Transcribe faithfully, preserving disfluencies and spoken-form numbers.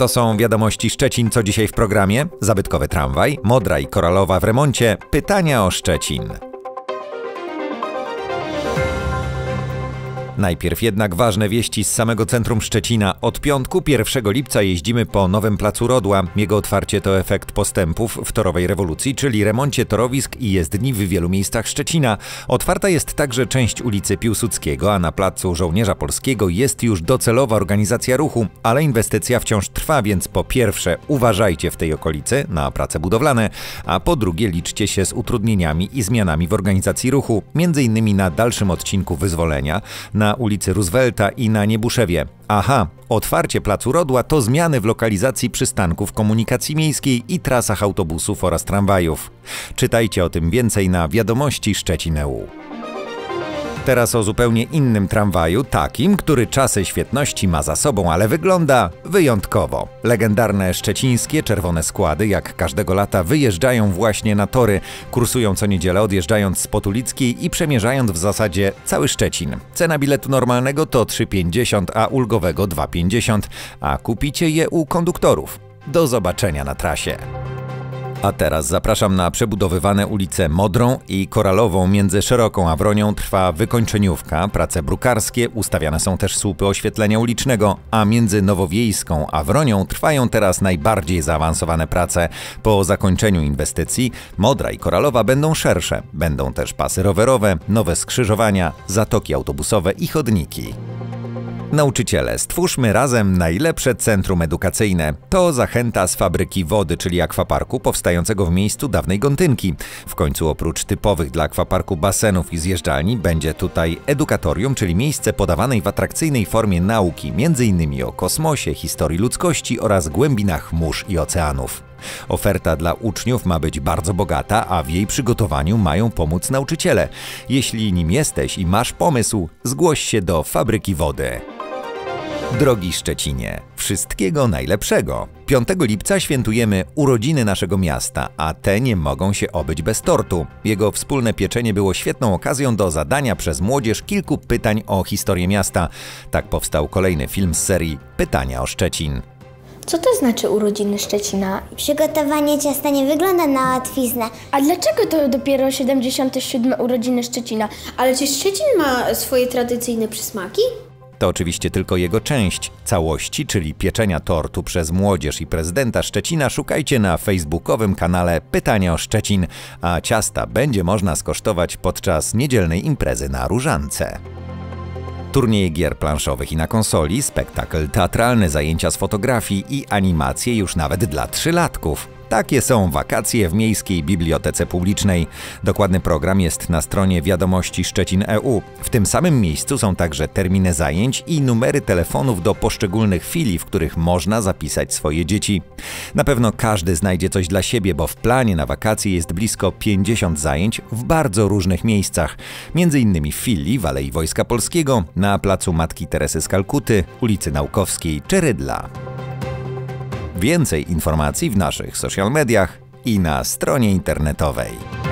To są wiadomości Szczecin, co dzisiaj w programie. Zabytkowy tramwaj, modra i koralowa w remoncie, pytania o Szczecin. Najpierw jednak ważne wieści z samego centrum Szczecina. Od piątku, pierwszego lipca, jeździmy po nowym placu Rodła. Jego otwarcie to efekt postępów w torowej rewolucji, czyli remoncie torowisk i jezdni w wielu miejscach Szczecina. Otwarta jest także część ulicy Piłsudskiego, a na placu Żołnierza Polskiego jest już docelowa organizacja ruchu, ale inwestycja wciąż trwa, więc po pierwsze uważajcie w tej okolicy na prace budowlane, a po drugie liczcie się z utrudnieniami i zmianami w organizacji ruchu, między innymi na dalszym odcinku Wyzwolenia, na ulicy Roosevelta i na Niebuszewie. Aha, otwarcie placu Rodła to zmiany w lokalizacji przystanków komunikacji miejskiej i trasach autobusów oraz tramwajów. Czytajcie o tym więcej na wiadomości Szczecin kropka e u. Teraz o zupełnie innym tramwaju, takim, który czasy świetności ma za sobą, ale wygląda wyjątkowo. Legendarne szczecińskie czerwone składy, jak każdego lata, wyjeżdżają właśnie na tory. Kursują co niedzielę, odjeżdżając z Potulickiej i przemierzając w zasadzie cały Szczecin. Cena biletu normalnego to trzy pięćdziesiąt, a ulgowego dwa pięćdziesiąt, a kupicie je u konduktorów. Do zobaczenia na trasie. A teraz zapraszam na przebudowywane ulice Modrą i Koralową. Między Szeroką a Wronią trwa wykończeniówka, prace brukarskie, ustawiane są też słupy oświetlenia ulicznego, a między Nowowiejską a Wronią trwają teraz najbardziej zaawansowane prace. Po zakończeniu inwestycji Modra i Koralowa będą szersze. Będą też pasy rowerowe, nowe skrzyżowania, zatoki autobusowe i chodniki. Nauczyciele, stwórzmy razem najlepsze centrum edukacyjne. To zachęta z fabryki wody, czyli akwaparku powstającego w miejscu dawnej Gontynki. W końcu oprócz typowych dla akwaparku basenów i zjeżdżalni będzie tutaj edukatorium, czyli miejsce podawanej w atrakcyjnej formie nauki, między innymi o kosmosie, historii ludzkości oraz głębinach mórz i oceanów. Oferta dla uczniów ma być bardzo bogata, a w jej przygotowaniu mają pomóc nauczyciele. Jeśli nim jesteś i masz pomysł, zgłoś się do fabryki wody. Drogi Szczecinie, wszystkiego najlepszego! piątego lipca świętujemy urodziny naszego miasta, a te nie mogą się obyć bez tortu. Jego wspólne pieczenie było świetną okazją do zadania przez młodzież kilku pytań o historię miasta. Tak powstał kolejny film z serii Pytania o Szczecin. Co to znaczy urodziny Szczecina? Przygotowanie ciasta nie wygląda na łatwiznę. A dlaczego to dopiero siedemdziesiąte siódme urodziny Szczecina? Ale czy Szczecin ma swoje tradycyjne przysmaki? To oczywiście tylko jego część. Całości, czyli pieczenia tortu przez młodzież i prezydenta Szczecina, szukajcie na facebookowym kanale Pytania o Szczecin, a ciasta będzie można skosztować podczas niedzielnej imprezy na Różance. Turnieje gier planszowych i na konsoli, spektakl teatralny, zajęcia z fotografii i animacje już nawet dla trzylatków. Takie są wakacje w Miejskiej Bibliotece Publicznej. Dokładny program jest na stronie wiadomości Szczecin kropka e u. W tym samym miejscu są także terminy zajęć i numery telefonów do poszczególnych filii, w których można zapisać swoje dzieci. Na pewno każdy znajdzie coś dla siebie, bo w planie na wakacje jest blisko pięćdziesiąt zajęć w bardzo różnych miejscach. Między innymi w filii w Alei Wojska Polskiego, na placu Matki Teresy z Kalkuty, ulicy Naukowskiej czy Rydla. Więcej informacji w naszych social mediach i na stronie internetowej.